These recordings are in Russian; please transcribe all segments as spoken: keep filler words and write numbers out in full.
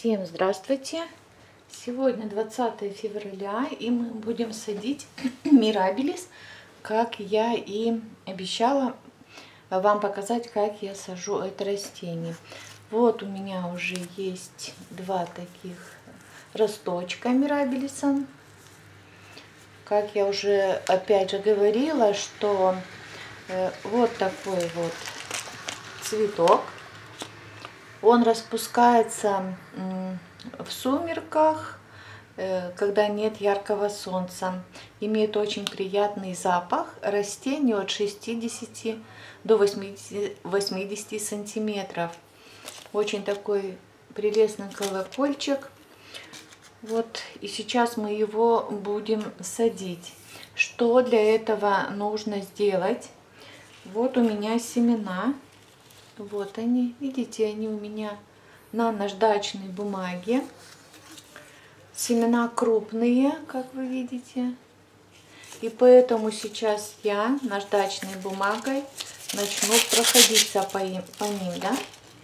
Всем здравствуйте! Сегодня двадцатое февраля, и мы будем садить мирабилис, как я и обещала вам показать, как я сажу это растение. Вот у меня уже есть два таких росточка мирабилиса. Как я уже опять же говорила, что э, вот такой вот цветок. Он распускается в сумерках, когда нет яркого солнца. Имеет очень приятный запах. Растение от шестидесяти до восьмидесяти сантиметров. Очень такой прелестный колокольчик. Вот, и сейчас мы его будем садить. Что для этого нужно сделать? Вот у меня семена. Вот они, видите, они у меня на наждачной бумаге. Семена крупные, как вы видите. И поэтому сейчас я наждачной бумагой начну проходиться по, им, по ним, да.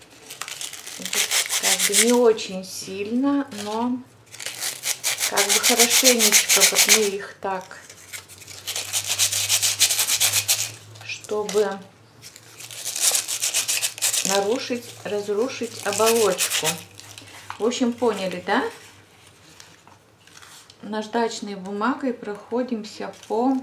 Как бы не очень сильно, но как бы хорошенечко вот мы их так, чтобы нарушить, разрушить оболочку. В общем, поняли, да? Наждачной бумагой проходимся по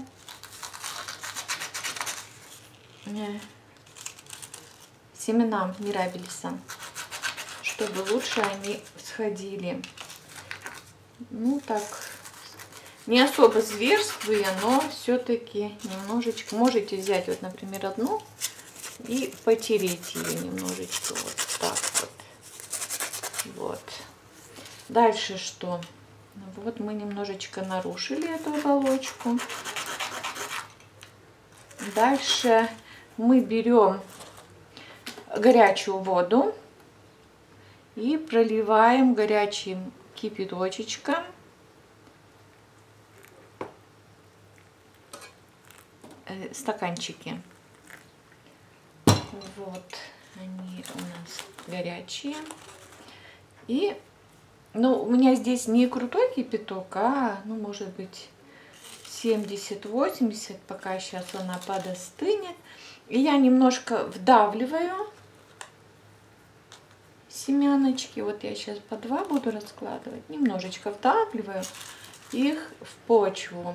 семенам мирабилиса, чтобы лучше они сходили. Ну так, не особо зверствуя, но все-таки немножечко. Можете взять вот, например, одну и потереть ее немножечко вот так вот. Вот. Дальше что? Вот мы немножечко нарушили эту оболочку. Дальше мы берем горячую воду и проливаем горячим кипяточечком стаканчики. Вот они у нас горячие. И, ну, у меня здесь не крутой кипяток, а, ну, может быть, семьдесят-восемьдесят, пока сейчас она подостынет. И я немножко вдавливаю семяночки. Вот я сейчас по два буду раскладывать. Немножечко вдавливаю их в почву.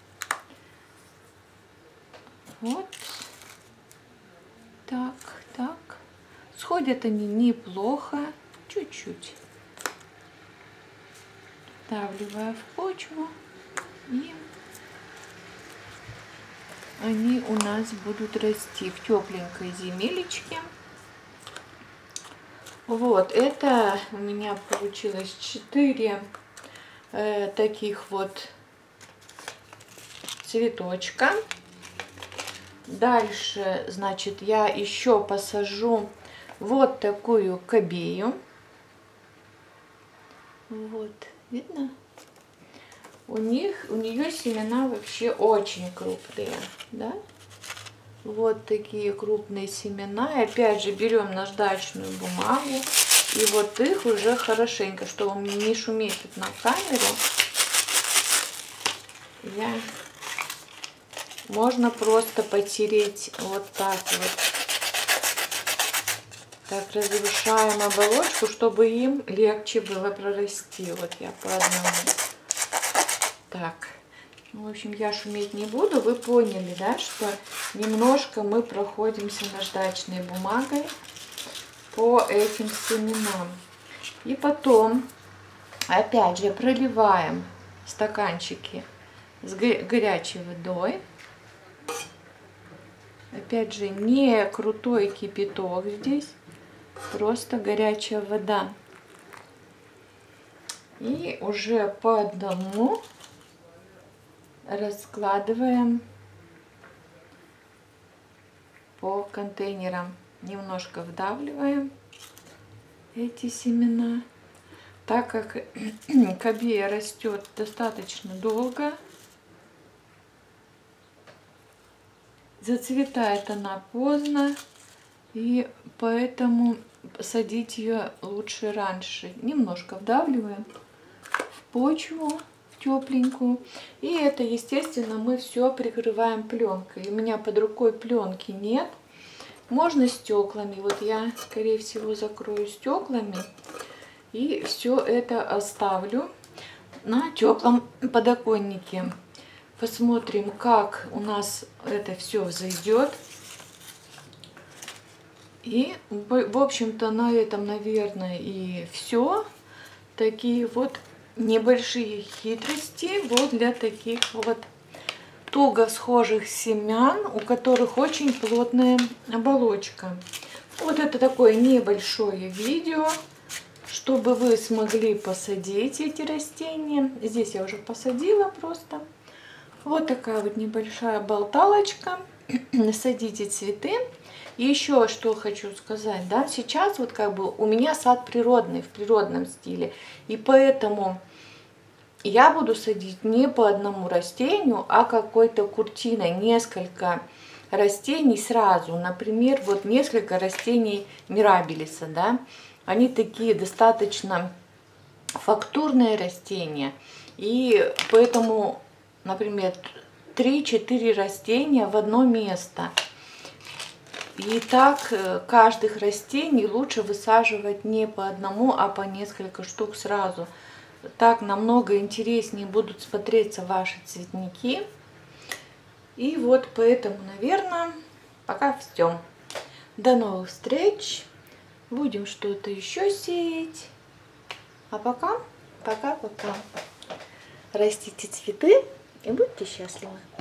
Вот. Так, так. Сходят они неплохо, чуть-чуть. Вдавливая в почву, и они у нас будут расти в тепленькой земелечке. Вот, это у меня получилось четыре э, таких вот цветочка. Дальше, значит, я еще посажу вот такую кабею. Вот, видно? У них, у нее семена вообще очень крупные, да? Вот такие крупные семена. И опять же берем наждачную бумагу. И вот их уже хорошенько, чтобы не шуметь тут на камеру. Я... Можно просто потереть вот так вот. Так разрушаем оболочку, чтобы им легче было прорасти. Вот я по одному. Так. В общем, я шуметь не буду. Вы поняли, да, что немножко мы проходимся наждачной бумагой по этим семенам. И потом, опять же, проливаем стаканчики с горячей водой. Опять же, не крутой кипяток здесь, просто горячая вода. И уже по одному раскладываем по контейнерам. Немножко вдавливаем эти семена. Так как кабея растет достаточно долго, зацветает она поздно, и поэтому садить ее лучше раньше. Немножко вдавливаем в почву, в тепленькую. И это, естественно, мы все прикрываем пленкой. У меня под рукой пленки нет. Можно стеклами. Вот я, скорее всего, закрою стеклами. И все это оставлю на теплом подоконнике. Посмотрим, как у нас это все взойдет. И, в общем-то, на этом, наверное, и все. Такие вот небольшие хитрости вот для таких вот туго схожих семян, у которых очень плотная оболочка. Вот это такое небольшое видео, чтобы вы смогли посадить эти растения. Здесь я уже посадила просто. Вот такая вот небольшая болталочка. Садите цветы. И еще что хочу сказать, да, сейчас вот как бы у меня сад природный, в природном стиле, и поэтому я буду садить не по одному растению, а какой-то куртиной, несколько растений сразу, например, вот несколько растений мирабилиса, да, они такие достаточно фактурные растения, и поэтому, например, три-четыре растения в одно место. И так каждых растений лучше высаживать не по одному, а по несколько штук сразу. Так намного интереснее будут смотреться ваши цветники. И вот поэтому, наверное, пока все. До новых встреч. Будем что-то еще сеять. А пока, пока-пока. Растите цветы и будьте счастливы.